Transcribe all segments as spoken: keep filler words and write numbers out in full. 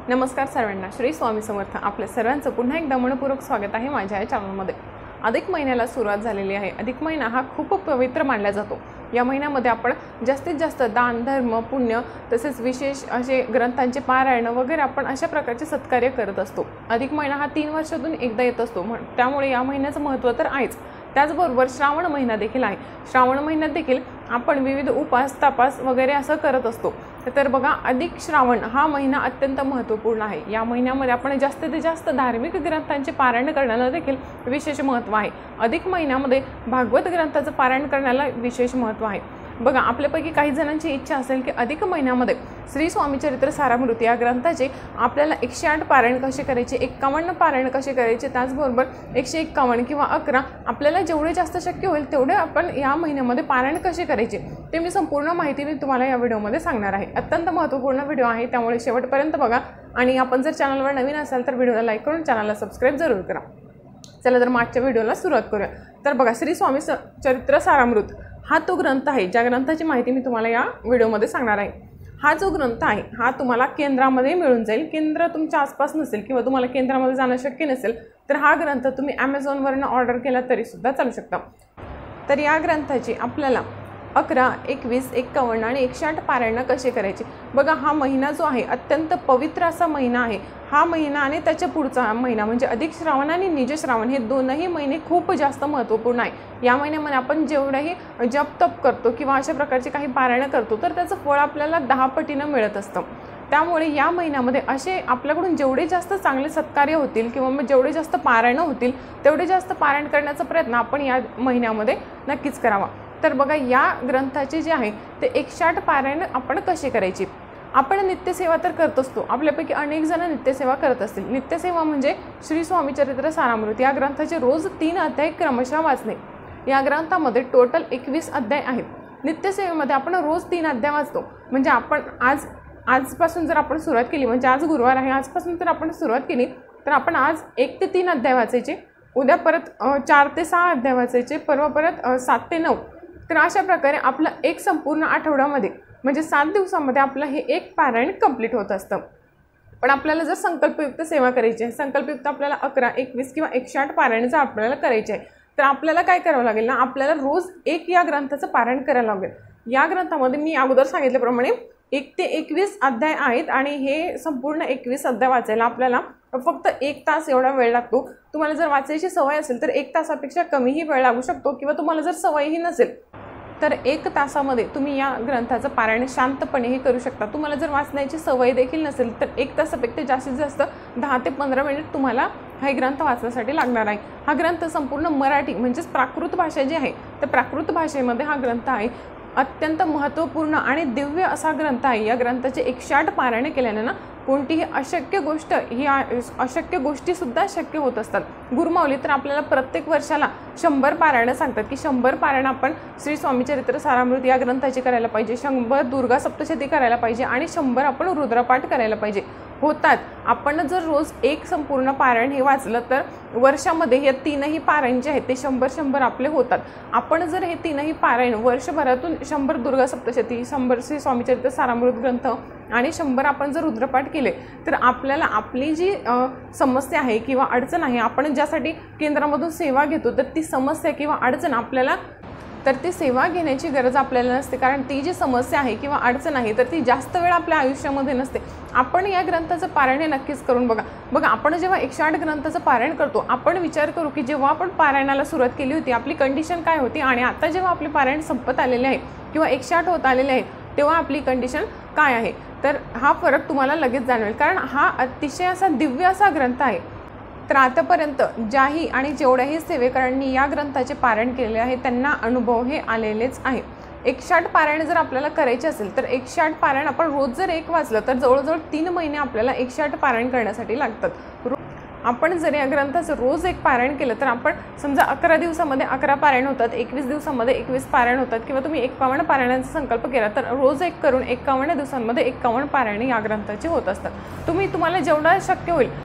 नमस्कार सर्वांना, श्री स्वामी समर्थ. आपल्या सर्वांचं पुन्हा एकदा मनपूर्वक स्वागत आहे माझ्या या चॅनलमध्ये. अधिक महिन्याला सुरुवात झालेली आहे. अधिक महिना हा खूप पवित्र मानला जातो. या महिन्यामध्ये आपण जास्तीत जास्त दान, धर्म, पुण्य तसेच विशेष असे ग्रंथांचे पारायण वगैरे आपण अशा प्रकारचे सत्कार्य करत असतो. अधिक महिना हा तीन वर्षातून एकदा येत असतो, त्यामुळे या महिन्याचं महत्त्व तर आहेच. त्याचबरोबर श्रावण महिना देखील आहे. श्रावण महिन्यात देखील आपण विविध उपास, तपास वगैरे असं करत असतो. तर बघा, अधिक श्रावण हा महिना अत्यंत महत्त्वपूर्ण आहे. या महिन्यामध्ये आपण जास्तीत जास्त धार्मिक ग्रंथांचे पारायण करण्याला देखील विशेष महत्त्व आहे. अधिक महिन्यामध्ये भागवत ग्रंथाचं पारायण करण्याला विशेष महत्त्व आहे. बघा, आपल्यापैकी काही जणांची इच्छा असेल की अधिक महिन्यामध्ये श्री स्वामी चरित्र सारामृत या ग्रंथाचे आपल्याला एकशे आठ पारायण कसे करायचे, एक्कावन्न पारायण कसे करायचे, त्याचबरोबर एकशे एक्कावन्न किंवा अकरा आपल्याला जेवढे जास्त शक्य होईल तेवढे आपण या महिन्यामध्ये पारायण कसे करायचे ते मी संपूर्ण माहिती मी तुम्हाला या व्हिडिओमध्ये सांगणार आहे. अत्यंत महत्त्वपूर्ण व्हिडिओ आहे, त्यामुळे शेवटपर्यंत बघा. आणि आपण जर चॅनलवर नवीन असाल तर व्हिडिओला लाईक करून चॅनलला सबस्क्राईब जरूर करा. चला तर मागच्या व्हिडिओला सुरुवात करूया. तर बघा, श्री स्वामी चरित्र सारामृत हा तो ग्रंथ आहे ज्या ग्रंथाची माहिती मी तुम्हाला या व्हिडिओमध्ये सांगणार आहे. हा जो ग्रंथ आहे हा तुम्हाला केंद्रामध्ये मिळून जाईल. केंद्र तुमच्या आसपास नसेल किंवा तुम्हाला केंद्रामध्ये जाणं शक्य नसेल तर हा ग्रंथ तुम्ही ॲमेझॉनवरनं ऑर्डर केला तरीसुद्धा चालू शकता. तर या ग्रंथाची आपल्याला अकरा, एकवीस, एक्कावन्न आणि एकशे आठ पारायण कसे करायचे. बघा, हा महिना जो आहे अत्यंत पवित्र असा महिना आहे. हा महिना आणि त्याच्या पुढचा महिना म्हणजे अधिक श्रावण आणि निज श्रावण हे दोनही महिने खूप जास्त महत्त्वपूर्ण आहे. या महिन्यामध्ये आपण जेवढंही जप तप करतो किंवा अशा प्रकारचे काही पारायण करतो तर त्याचं फळ आपल्याला दहा पटीनं मिळत असतं. त्यामुळे या महिन्यामध्ये असे आपल्याकडून जेवढे जास्त चांगले सत्कार्य होतील किंवा मग जेवढे जास्त पारायण होतील तेवढे जास्त पारायण करण्याचा प्रयत्न आपण या महिन्यामध्ये नक्कीच करावा. तर बघा, या ग्रंथाचे जे आहे ते एकशे आठ पारायण आपण कसे करायचे. आपण नित्यसेवा तर करत असतो. आपल्यापैकी अनेक जण नित्यसेवा करत असतील. नित्यसेवा म्हणजे श्री स्वामी चरित्र सारामृत या ग्रंथाचे रोज तीन अध्याय क्रमशः वाचणे. या ग्रंथामध्ये टोटल एकवीस अध्याय आहेत. नित्यसेवेमध्ये आपण रोज तीन अध्याय वाचतो. म्हणजे आपण आज आजपासून जर आपण सुरुवात केली, म्हणजे आज गुरुवार आहे, आजपासून जर आपण सुरुवात केली तर आपण आज एक ते तीन अध्याय वाचायचे, उद्या परत चार ते सहा अध्याय वाचायचे, परवा परत सात ते नऊ. तर अशा प्रकारे आपलं एक संपूर्ण आठवड्यामध्ये म्हणजे सात दिवसामध्ये आपलं हे एक पारायण कंप्लीट होत असतं. पण आपल्याला जर संकल्पयुक्त सेवा करायची आहे, संकल्पयुक्त आपल्याला अकरा, एकवीस किंवा एकशे आठ पारायण जर आपल्याला करायचे आहे तर आपल्याला काय करावं लागेल ना, आपल्याला रोज एक या ग्रंथाचं पारायण करायला लागेल. या ग्रंथामध्ये मी अगोदर सांगितल्याप्रमाणे एक ते एकवीस अध्याय आहेत आणि हे संपूर्ण एकवीस अध्याय वाचायला आपल्याला फक्त एक तास एवढा वेळ लागतो. तुम्हाला जर वाचायची सवय असेल तर एक तासापेक्षा कमीही वेळ लागू शकतो किंवा तुम्हाला जर सवयही नसेल तर एक तासामध्ये तुम्ही या ग्रंथाचं पारायण शांतपणेही करू शकता. तुम्हाला जर वाचण्याची सवय देखील नसेल तर एक तासापेक्षा जास्तीत जास्त दहा ते पंधरा मिनिट तुम्हाला हा ग्रंथ वाचण्यासाठी लागणार आहे. हा ग्रंथ संपूर्ण मराठी म्हणजेच प्राकृत भाषा जी आहे तर प्राकृत भाषेमध्ये हा ग्रंथ आहे. अत्यंत महत्त्वपूर्ण आणि दिव्य असा ग्रंथ आहे. या ग्रंथाचे एकशे आठ पारायण केल्याने ना कोणतीही अशक्य गोष्ट ही अशक्य गोष्टीसुद्धा शक्य होत असतात. गुरुमाऊली तर आपल्याला प्रत्येक वर्षाला शंभर पारायणं सांगतात की शंभर पारायण आपण श्री स्वामी चरित्र सारामृत या ग्रंथाची करायला पाहिजे, शंभर दुर्गा सप्तशती करायला पाहिजे आणि शंभर आपण रुद्रपाठ करायला पाहिजे. होतात. आपण जर रोज एक संपूर्ण पारायण हे वाचलं तर वर्षामध्ये हे तीनही पारायण जे आहेत ते शंभर शंभर आपले होतात. आपण जर हे तीनही पारायण वर्षभरातून शंभर दुर्गा सप्तशती, शंभर श्री स्वामी चरित्र सारामृत ग्रंथ आणि शंभर आपण जर रुद्रपाठ केले तर आपल्याला आपली जी समस्या आहे किंवा अडचण आहे, आपण ज्यासाठी केंद्रामधून सेवा घेतो तर ती समस्या किंवा अडचण आपल्याला तर ती सेवा घेण्याची गरज आपल्याला नसते. कारण ती जी समस्या आहे किंवा अडचण आहे तर ती जास्त वेळ आपल्या आयुष्यामध्ये नसते. आपण या ग्रंथाचं पारायण हे नक्कीच करून बघा. बघा, आपण जेव्हा एकशे आठ ग्रंथाचं पारायण करतो आपण विचार करू की जेव्हा आपण पारायणाला सुरुवात केली होती आपली कंडिशन काय होती आणि आता जेव्हा आपले पारायण संपत आलेले आहे किंवा एकशे आठ होत आलेले आहे तेव्हा आपली कंडिशन काय आहे. तर हा फरक तुम्हाला लगेच जाणवेल, कारण हा अतिशय असा दिव्य असा ग्रंथ आहे. तर आतापर्यंत ज्याही आणि जेवढ्याही सेवेकरांनी या ग्रंथाचे पारायण केलेले आहे त्यांना अनुभव हे आलेलेच आहे. एकशे आठ पारायण जर आपल्याला करायचे असेल तर एकशे आठ पारायण आपण रोज जर एक वाचलं तर जवळजवळ तीन महिने आपल्याला एकशे आठ पारायण करण्यासाठी लागतात. आपण जर या ग्रंथाचं रोज एक पारायण केलं तर आपण समजा अकरा दिवसामध्ये अकरा पारायण होतात, एकवीस दिवसामध्ये एकवीस पारायण होतात किंवा तुम्ही एक्कावन्न पारायणाचा संकल्प केला तर रोज एक करून एक्कावन्न दिवसांमध्ये एक्कावन्न पारायणे या ग्रंथाचे होत असतात. तुम्ही तुम्हाला जेवढं शक्य होईल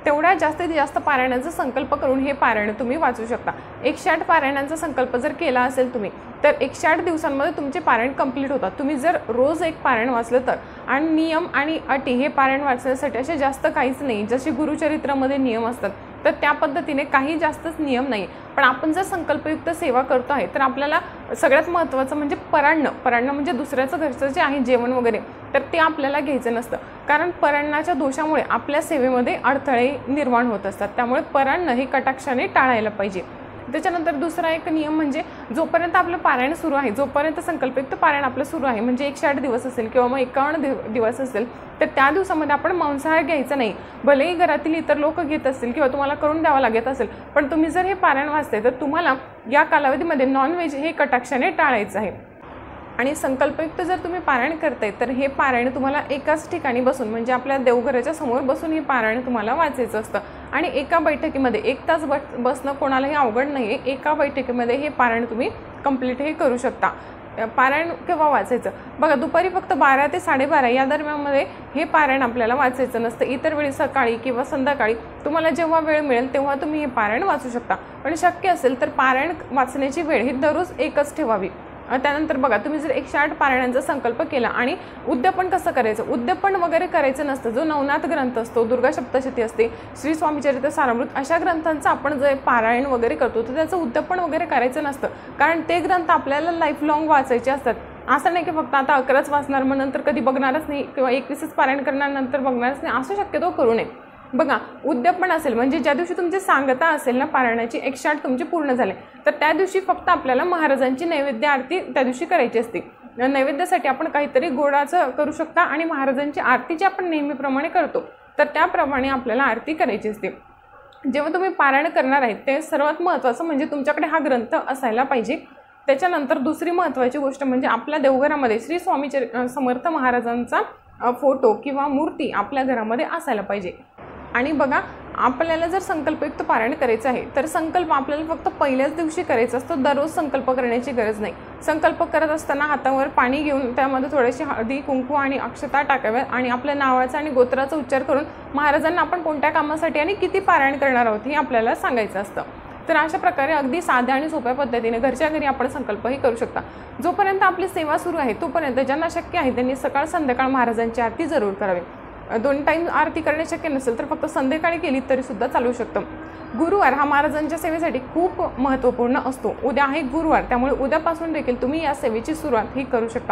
तेवढ्या जास्तीत जास्त पारायणाचा संकल्प करून हे पारायण तुम्ही वाचू शकता। एकशे आठ पारायणांचा संकल्प जर केला असेल तुम्ही तर एकशे आठ दिवसांमध्ये तुमचे पारायण कंप्लीट होतात। तुम्ही जर रोज एक पारायण वाचलं तर, आणि नियम आणि अटी हे पारायण वाचण्यासाठी असे जास्त काहीच नाही, जसे गुरुचरित्रामध्ये नियम असतात तर त्या पद्धतीने काही जास्तच नियम नाही। पण आपण जर संकल्पयुक्त सेवा करतो आहे तर आपल्याला सगळ्यात महत्त्वाचं म्हणजे परान्न परान्न म्हणजे दुसऱ्याचं घरचं जे आहे जेवण वगैरे तर ते आपल्याला घ्यायचं नसतं, कारण परान्नाच्या दोषामुळे आपल्या सेवेमध्ये अडथळे निर्माण होत असतात। त्यामुळे परान्न हे कटाक्षाने टाळायला पाहिजे। त्याच्यानंतर दुसरा एक नियम म्हणजे जोपर्यंत आपलं पारायण सुरू आहे, जोपर्यंत संकल्पयुक्त पारायण आपलं सुरू आहे म्हणजे एकशे आठ दिवस असेल किंवा मग एकावन्न दिव दिवस असेल तर त्या दिवसामध्ये आपण मांसाहार घ्यायचा नाही। भलेही घरातील इतर लोक घेत असतील किंवा तुम्हाला करून द्यावं लागत असेल, पण तुम्ही जर हे पारायण वाचते तर तुम्हाला या कालावधीमध्ये नॉनव्हेज हे कटाक्षाने टाळायचं आहे। आणि संकल्पयुक्त जर तुम्ही पारायण करताय तर हे पारायण तुम्हाला एकाच ठिकाणी बसून म्हणजे आपल्या देवघराच्या समोर बसून हे पारायण तुम्हाला वाचायचं असतं। आणि एका बैठकीमध्ये एक तास बस बसणं कोणालाही अवघड नाही आहे, एका बैठकीमध्ये हे पारायण तुम्ही कंप्लीट हे करू शकता। पारायण केव्हा वाचायचं बघा, दुपारी फक्त बारा ते साडेबारा या दरम्यानमध्ये हे पारायण आपल्याला वाचायचं नसतं। इतर वेळी सकाळी किंवा संध्याकाळी तुम्हाला जेव्हा वेळ मिळेल तेव्हा तुम्ही हे पारायण वाचू शकता। पण शक्य असेल तर पारायण वाचण्याची वेळ ही दररोज एकच ठेवावी। त्यानंतर बघा, तुम्ही जर एकशे आठ पारायणांचा संकल्प केला आणि उद्यापन कसं करायचं, उद्यापन वगैरे करायचं नसतं। जो नवनाथ ग्रंथ असतो, दुर्गा सप्तशती असते, श्री स्वामीचरित्र सारामृत अशा ग्रंथांचं आपण जे पारायण वगैरे करतो तर त्याचं उद्यापन वगैरे करायचं नसतं, कारण ते ग्रंथ आपल्याला लाईफ लॉंग वाचायचे असतात। असं नाही की फक्त आता अकराच वाचणार मग नंतर कधी बघणारच नाही किंवा एकवीसच पारायण करणार नंतर बघणारच नाही, असं शक्यतो करू नये। बघा, उद्यापन असेल म्हणजे ज्या दिवशी तुमची सांगता असेल ना पारायणाची एकशे आठ तुमची पूर्ण झाले तर त्या दिवशी फक्त आपल्याला महाराजांची नैवेद्य आरती त्या दिवशी करायची असते। नैवेद्यासाठी आपण काहीतरी गोडाचं करू शकता आणि महाराजांची आरती जी आपण नेहमीप्रमाणे करतो तर त्याप्रमाणे आपल्याला आरती करायची असते। जेव्हा तुम्ही पारायण करणार आहे ते सर्वात महत्त्वाचं म्हणजे तुमच्याकडे हा ग्रंथ असायला पाहिजे। त्याच्यानंतर दुसरी महत्त्वाची गोष्ट म्हणजे आपल्या देवघरामध्ये श्री स्वामी समर्थ महाराजांचा फोटो किंवा मूर्ती आपल्या घरामध्ये असायला पाहिजे। आणि बघा, आपल्याला जर संकल्पयुक्त पारायण करायचं आहे तर संकल्प आपल्याला फक्त पहिल्याच दिवशी करायचा असतो, दररोज संकल्प करण्याची गरज नाही। संकल्प करत असताना हातावर पाणी घेऊन त्यामध्ये थोडीशी हळदी कुंकू आणि अक्षता टाकाव्या आणि आपल्या नावाचा आणि गोत्राचा उच्चार करून महाराजांना आपण कोणत्या कामासाठी आणि किती पारायण करणार आहोत हे आपल्याला सांगायचं असतं। तर अशा प्रकारे अगदी साध्या आणि सोप्या पद्धतीने घरच्या घरी आपण संकल्पही करू शकता। जोपर्यंत आपली सेवा सुरू आहे तोपर्यंत ज्यांना शक्य आहे त्यांनी सकाळ संध्याकाळ महाराजांची आरती जरूर करावी। दोन टाइम आरती करणे शक्य नसेल तर फक्त संध्याकाळी केली तरी सुद्धा चालू शकतं। गुरुवार हा महाराजांच्या सेवेसाठी खूप महत्त्वपूर्ण असतो। उद्या आहे गुरुवार, त्यामुळे उद्यापासून देखील तुम्ही या सेवेची सुरुवात ही करू शकता।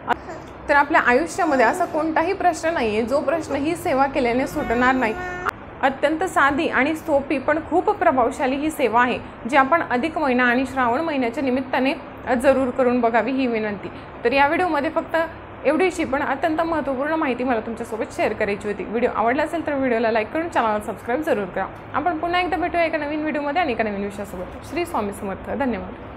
तर आपल्या आयुष्यामध्ये असा कोणताही प्रश्न नाही आहे जो प्रश्न ही सेवा केल्याने सुटणार नाही। अत्यंत साधी आणि सोपी पण खूप प्रभावशाली ही सेवा आहे जी आपण अधिक महिना आणि श्रावण महिन्याच्या निमित्ताने जरूर करून बघावी ही विनंती। तर या व्हिडिओमध्ये फक्त एवढीशी पण अत्यंत महत्त्वपूर्ण माहिती मला तुमच्यासोबत शेअर करायची होती। व्हिडिओ आवडला असेल तर व्हिडिओला लाईक करून चॅनलला सबस्क्राईब जरूर करा। आपण पुन्हा एकदा भेटूया एका नवीन व्हिडिओमध्ये आणि एका नवीन विषयासोबत। श्री स्वामी समर्थ। धन्यवाद।